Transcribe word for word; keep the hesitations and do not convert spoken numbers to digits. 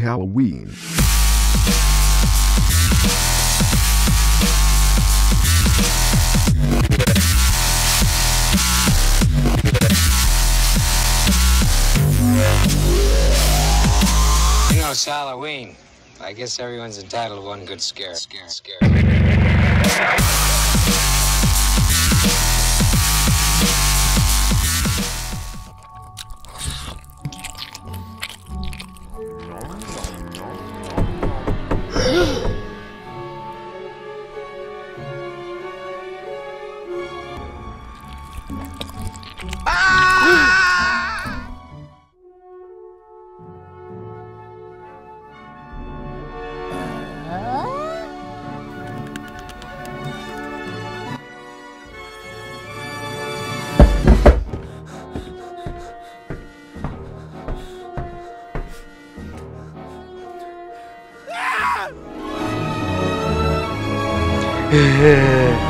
Halloween. You know, it's Halloween. I guess everyone's entitled to one good scare. Scare, scare. Yeah.